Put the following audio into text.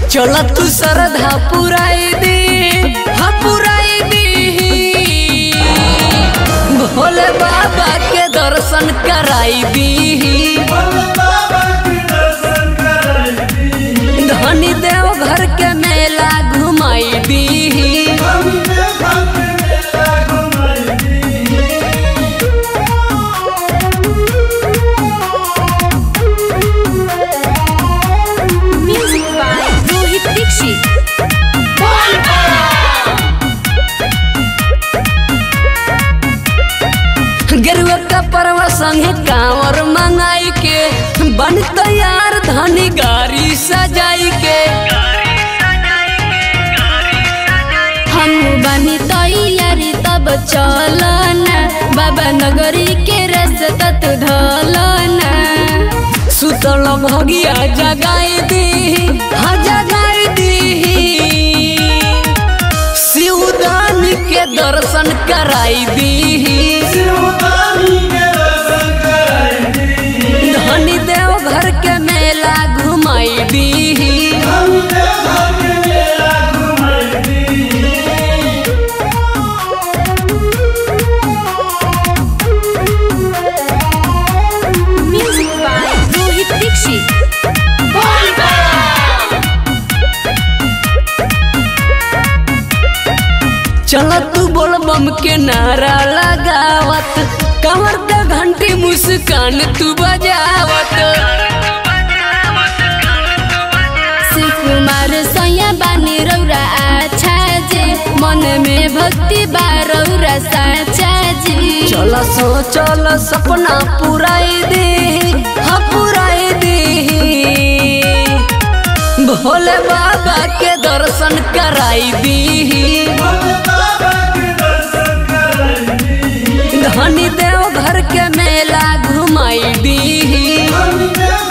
चल तू श्रद्धा पुराई दी, हाँ पुराई दी। भोले बाबा के दर्शन कराई दी, धनी देव घर के मेला घुमाई दी। गेरुआ का परवा संगे कांवर मंगाई के बन तैयार धनी गाड़ी सजाई के। हम बनी तैयारी तब चलना बाबा नगरी के रास्ता तू धलना। सुतल भगिया जगाई दी, हाँ जगाई दी। शिवदान के दर्शन कराई दी, धनी देव घर के मेला घुमाई दी। चल तू बोल बम के नारा लगावत, कमर पे घंटी मुस्कान तू बजावत। शिव कुमार सैया बानी रौरा अच्छा जे, मन में भक्ति बा रौरा साचा जी। चल चल सपना पुराई दे, हाँ पुराई दे। भोले बाबा के दर्शन कराई दी, धनी देव घर के मेला घुमाई दी।